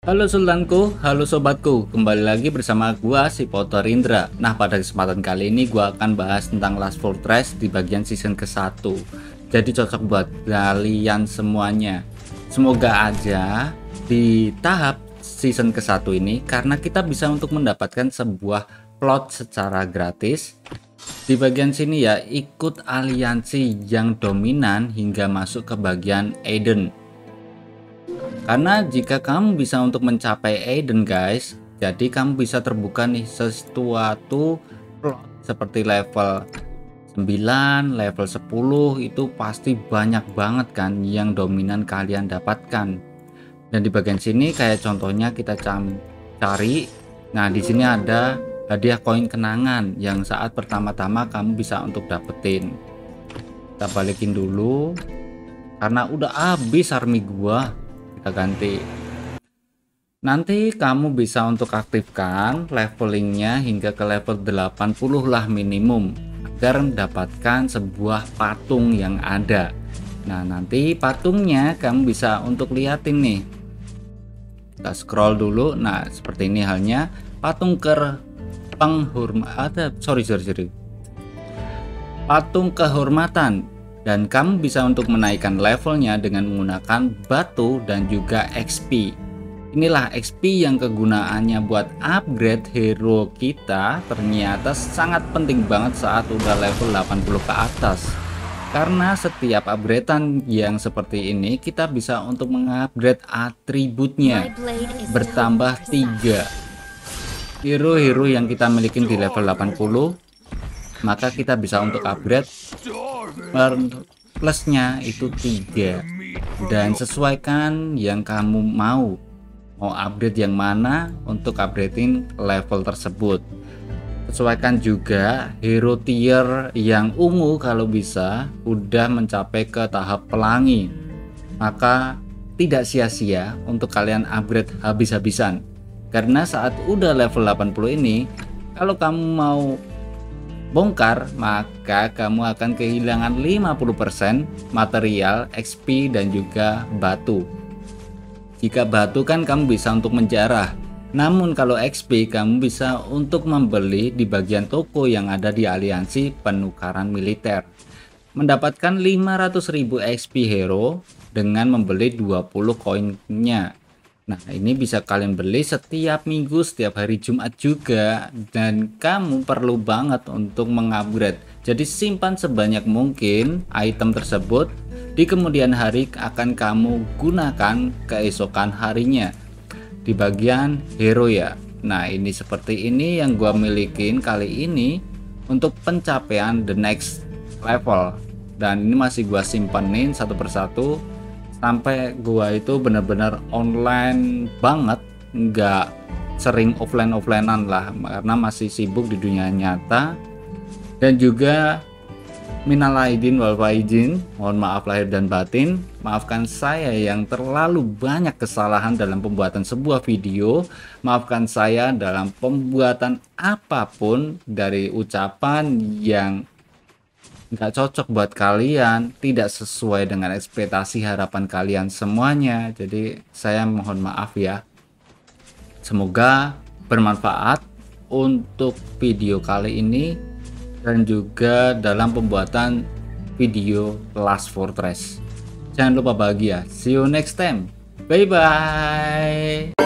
Halo Sultanku, halo sobatku, kembali lagi bersama gua si Potter Indra. Nah, pada kesempatan kali ini gua akan bahas tentang Last Fortress di bagian season ke-1. Jadi cocok buat kalian semuanya. Semoga aja di tahap season ke-1 ini karena kita bisa untuk mendapatkan sebuah plot secara gratis. Di bagian sini ya, ikut aliansi yang dominan hingga masuk ke bagian Eden. Karena jika kamu bisa untuk mencapai Eden guys, jadi kamu bisa terbuka nih sesuatu plot seperti level 9, level 10 itu pasti banyak banget kan yang dominan kalian dapatkan. Dan di bagian sini kayak contohnya kita cari. Nah, di sini ada hadiah koin kenangan yang saat pertama-tama kamu bisa untuk dapetin. Kita balikin dulu karena udah habis army gua. Kita ganti. Nanti kamu bisa untuk aktifkan levelingnya hingga ke level 80 lah minimum agar mendapatkan sebuah patung yang ada. Nah, nanti patungnya kamu bisa untuk liatin nih. Kita scroll dulu. Nah, seperti ini halnya patung patung kehormatan. Dan kamu bisa untuk menaikkan levelnya dengan menggunakan batu dan juga XP. Inilah XP yang kegunaannya buat upgrade hero kita ternyata sangat penting banget saat udah level 80 ke atas. Karena setiap upgradean yang seperti ini kita bisa untuk mengupgrade atributnya bertambah 3. Hero-hero yang kita miliki di level 80 maka kita bisa untuk upgrade plusnya itu 3. Dan sesuaikan yang kamu mau upgrade yang mana untuk upgradein level tersebut. Sesuaikan juga hero tier yang ungu kalau bisa udah mencapai ke tahap pelangi, maka tidak sia-sia untuk kalian upgrade habis-habisan. Karena saat udah level 80 ini kalau kamu mau bongkar maka kamu akan kehilangan 50% material, XP dan juga batu. Jika batu kan kamu bisa untuk menjarah, namun kalau XP kamu bisa untuk membeli di bagian toko yang ada di aliansi penukaran militer, mendapatkan 500.000 XP hero dengan membeli 20 koinnya. Nah, ini bisa kalian beli setiap minggu, setiap hari Jumat juga, dan kamu perlu banget untuk mengupgrade. Jadi simpan sebanyak mungkin item tersebut, di kemudian hari akan kamu gunakan keesokan harinya di bagian hero ya. Nah, ini seperti ini yang gua milikin kali ini untuk pencapaian the next level, dan ini masih gua simpenin satu persatu sampai gua itu benar-benar online banget, nggak sering offlinean lah karena masih sibuk di dunia nyata. Dan juga minal aidin wal faizin, mohon maaf lahir dan batin, maafkan saya yang terlalu banyak kesalahan dalam pembuatan sebuah video, maafkan saya dalam pembuatan apapun dari ucapan yang nggak cocok buat kalian, tidak sesuai dengan ekspektasi harapan kalian semuanya. Jadi saya mohon maaf ya. Semoga bermanfaat untuk video kali ini dan juga dalam pembuatan video Last Fortress. Jangan lupa bahagia. See you next time. Bye bye.